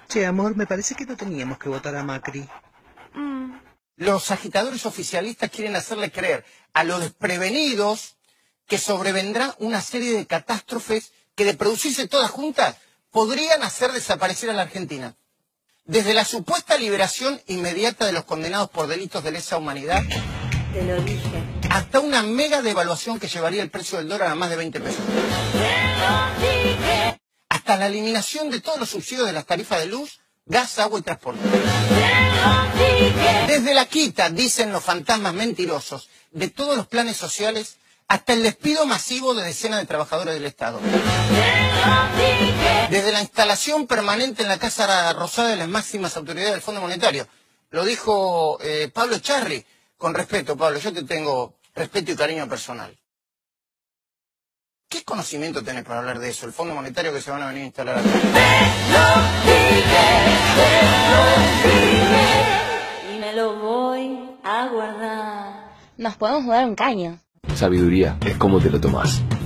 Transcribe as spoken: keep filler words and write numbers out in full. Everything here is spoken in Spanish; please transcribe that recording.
Che, amor, me parece que no teníamos que votar a Macri. Mm. Los agitadores oficialistas quieren hacerle creer a los desprevenidos que sobrevendrá una serie de catástrofes que, de producirse todas juntas, podrían hacer desaparecer a la Argentina. Desde la supuesta liberación inmediata de los condenados por delitos de lesa humanidad, Te lo dije. hasta una mega devaluación que llevaría el precio del dólar a más de veinte pesos. Hasta la eliminación de todos los subsidios de las tarifas de luz, gas, agua y transporte. Desde la quita, dicen los fantasmas mentirosos, de todos los planes sociales, hasta el despido masivo de decenas de trabajadores del Estado. Desde la instalación permanente en la Casa Rosada de las máximas autoridades del Fondo Monetario. Lo dijo eh, Pablo Echarri. Con respeto, Pablo, yo te tengo respeto y cariño personal. ¿Qué conocimiento tenés para hablar de eso? El Fondo Monetario que se van a venir a instalar acá. Y me lo voy a guardar. Nos podemos dar un caño. Sabiduría es cómo te lo tomas.